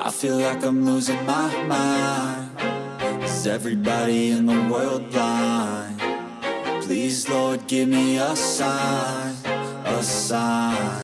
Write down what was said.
I feel like I'm losing my mind. Is everybody in the world blind? Please, Lord, give me a sign, a sign.